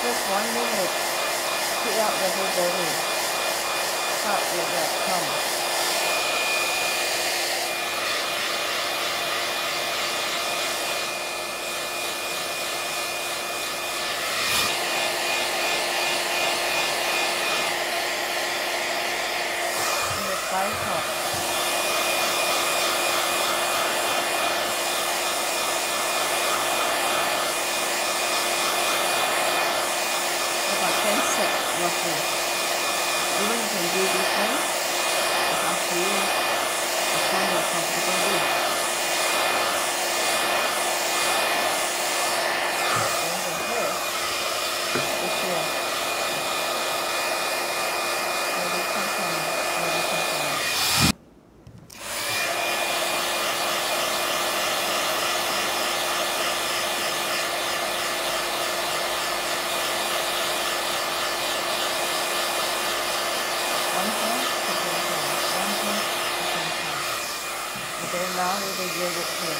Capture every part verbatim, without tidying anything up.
Just one minute. Put out the whole body. Start with that thumb. And the thigh top. ten sets roughly. Even you can do this one. It's up to you. It's one you're comfortable with. Then the hair is here. Where they come from, where they come from. Okay, now we will get it here.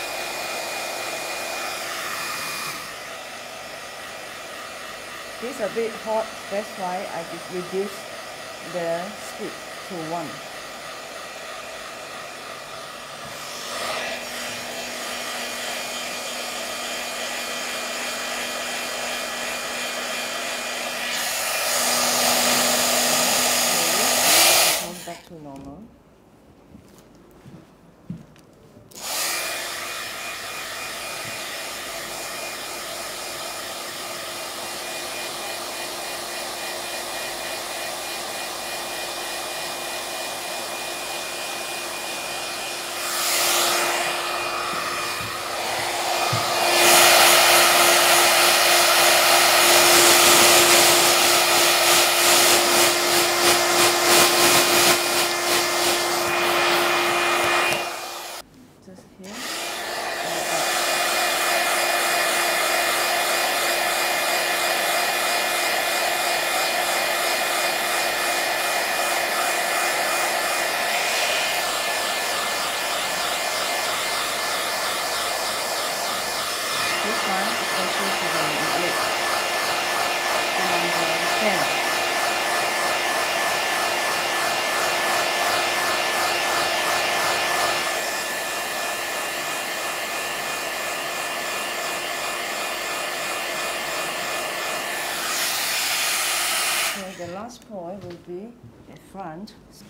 This is a bit hot, that's why I just reduce the speed to one. Okay, come back to normal. This one, especially for the leg. Number ten. Okay, the last point will be the front.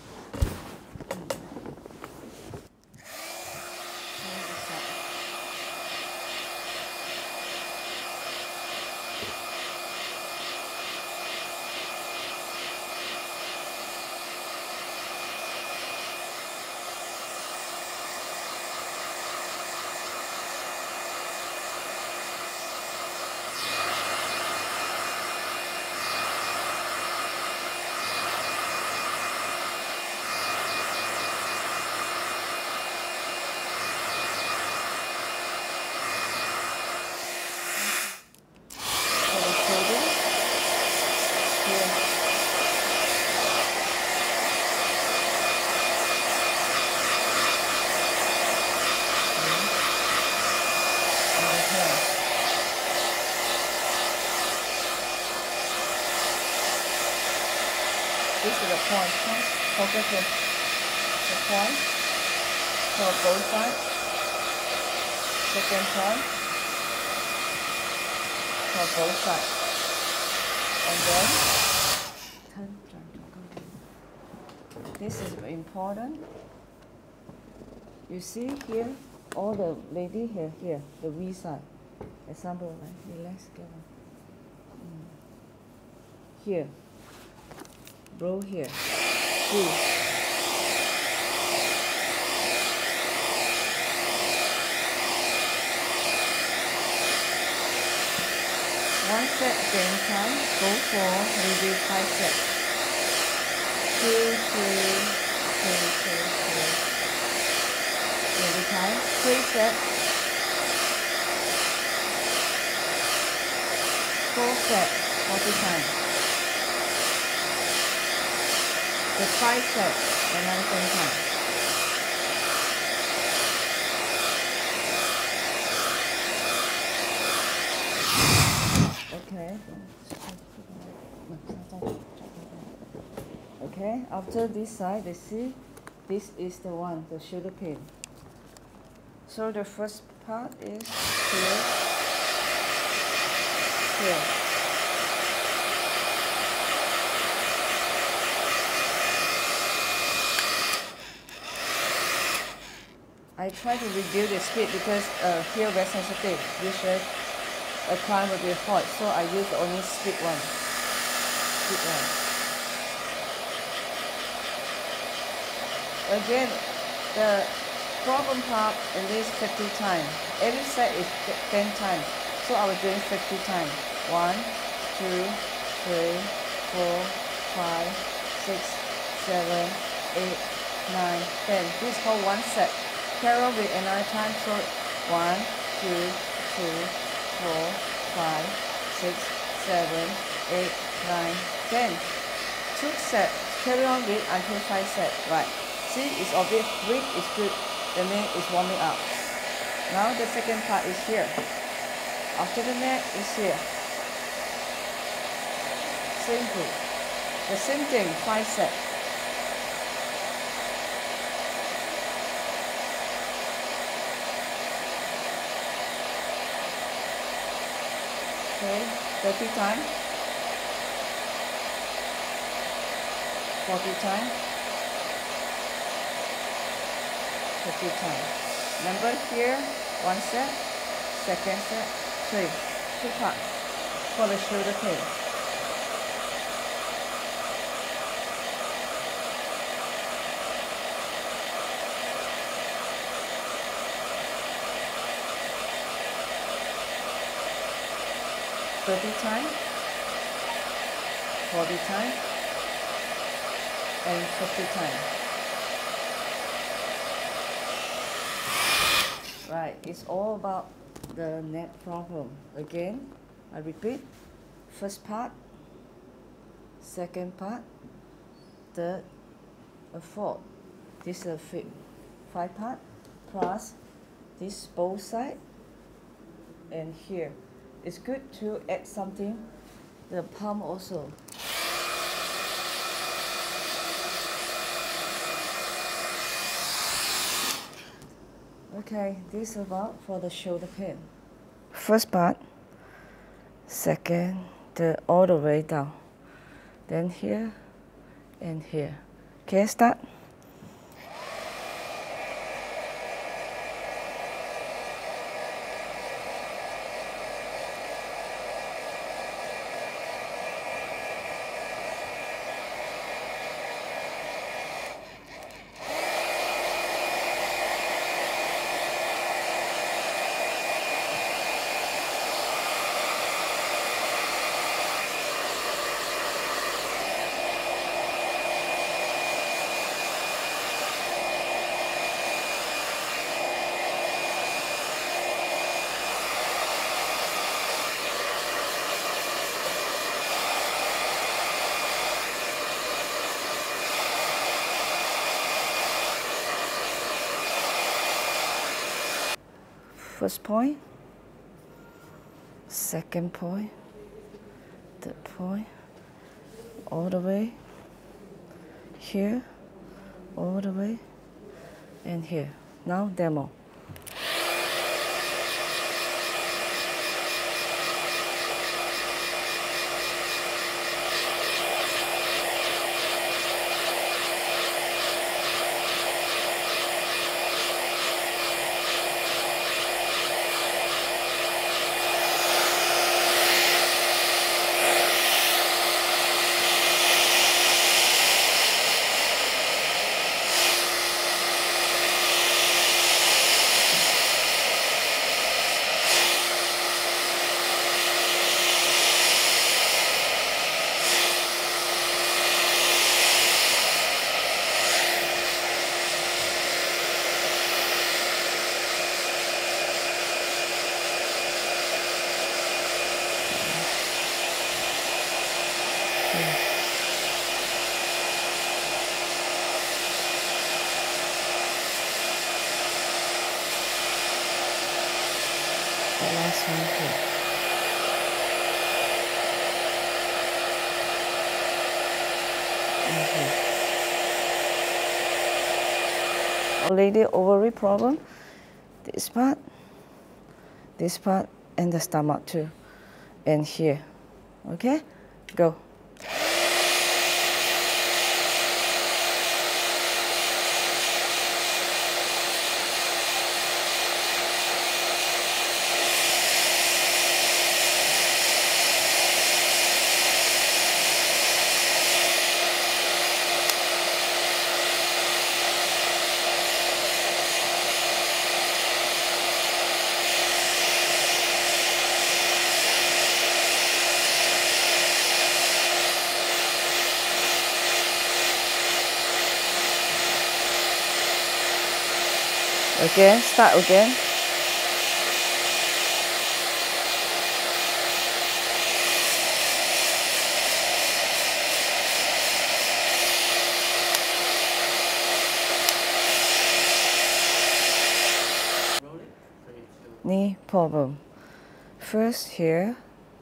This is the point. Focus on the point for both sides. Second point for both sides. And then turn. This is important. You see here, all the lady here, here, the V side. Example, right? Relax, get on. Here. Blow here. Two. One set same time. Go for maybe five sets. Two, three, two, two, two. Every time. Three sets. Four sets. Forty times. The five sets another same time. Okay. Okay. Okay, after this side, you see, this is the one, the shoulder pain. So the first part is here, here. I try to reduce the speed because uh, here very sensitive. Usually a client will be hot, so I use only speed one. Speed one. Again, the problem part at least fifty times. Every set is ten times, so I was doing fifty times. One, two, three, four, five, six, seven, eight, nine, ten. This is called one set. Carry on with another time, so one, two, two, four, five, six, seven, eight, nine, ten. Two sets. Carry on with until five sets. Right. See, it's a bit weak, it's good. The neck is warming up. Now the second part is here. After the neck is here. Simple. The same thing, five sets. Okay, thirty times. forty times. fifty times. Remember here, one set, second set, three. Two parts for the shoulder pain. thirty times, forty times, and fifty times. Right, it's all about the neck problem. Again, I repeat, first part, second part, third, a fourth. This is a fifth, five part, plus this both side, and here. It's good to add something, the palm also. Okay, this is about for the shoulder pain. First part, second, the all the way down. Then here and here. Okay, start. First point, second point, third point, all the way, here, all the way, and here. Now demo. The last one here. lady ovary problem, this part, this part, and the stomach too, and here. Okay, go. Again, start again. Knee problem. First here,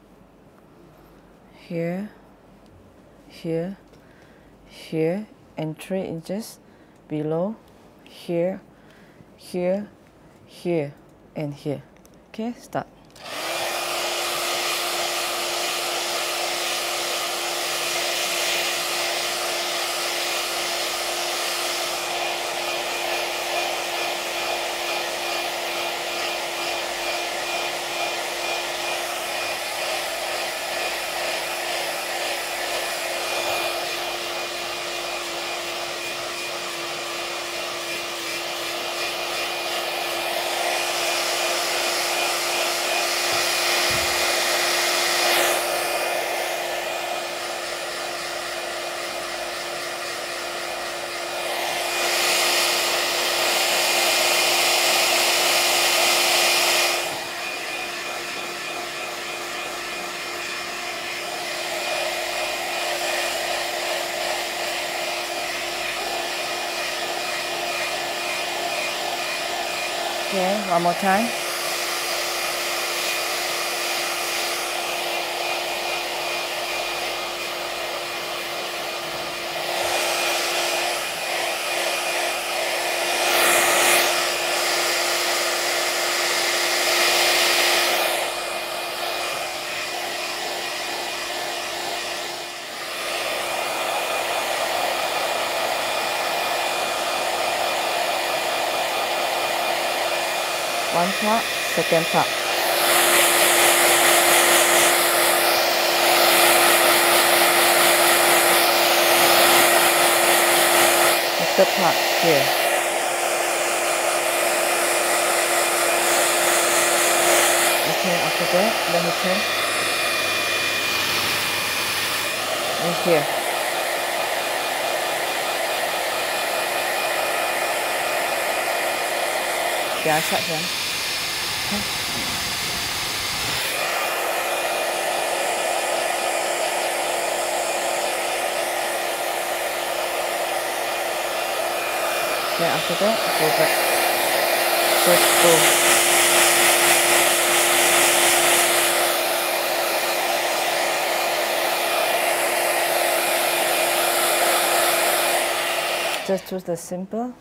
here, here, here, and three inches below, here, here, here, and here. Okay, start. Okay, one more time. One part, second part. The third part here. Okay, after that, let me turn. And here. The other side here. Okay. Okay, after that, go back. Just go. Just choose the simple.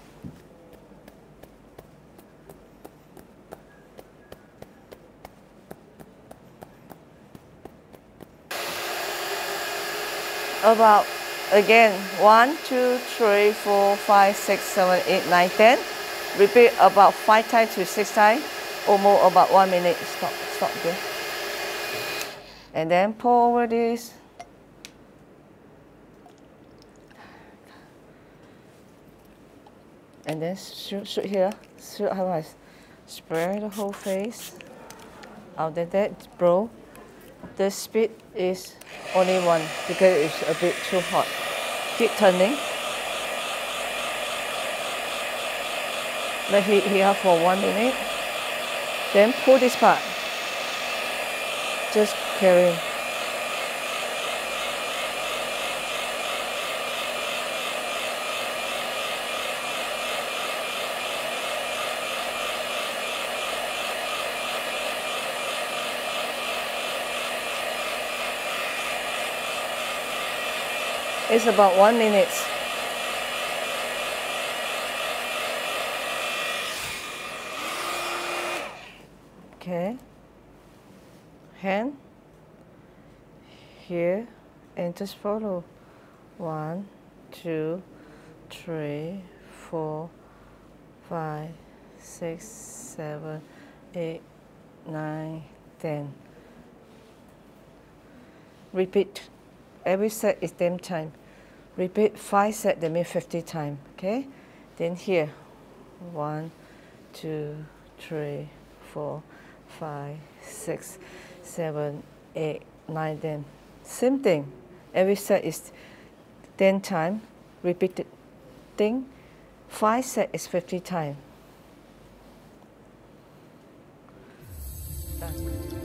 About, again, one, two, three, four, five, six, seven, eight, nine, ten. Repeat about five times to six times, almost about one minute. Stop, stop again. And then pour over this. And then shoot, shoot here, shoot how I spread the whole face. After that, bro. The speed is only one because it's a bit too hot. Keep turning. Let it here for one minute. Then pull this part. Just carry. It's about one minute. Okay. Hand here and just follow. One, two, three, four, five, six, seven, eight, nine, ten. Repeat. Every set is ten time. Repeat five sets, that means fifty times. Okay? Then here, one, two, three, four, five, six, seven, eight, nine, ten. Same thing. Every set is ten times. Repeat it. Thing. Five sets is fifty times. That's good.